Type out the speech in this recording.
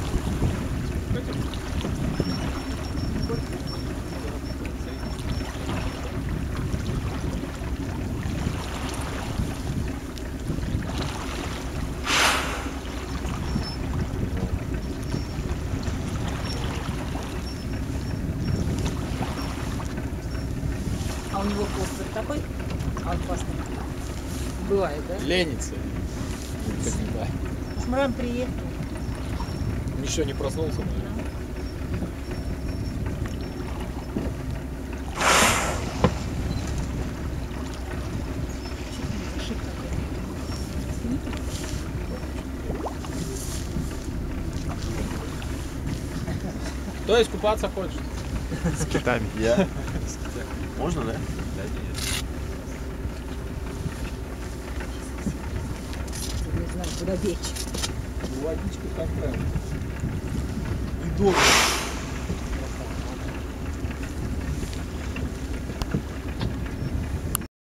А у него хвост вот такой? А он классный. Бывает, да? Ленится. Шмрам приехал. Ничего не проснулся, наверное. Кто искупаться хочет? С китами. Я? Можно, да? Да нет. Не знаю, куда бечь. Водичка такая. И долго.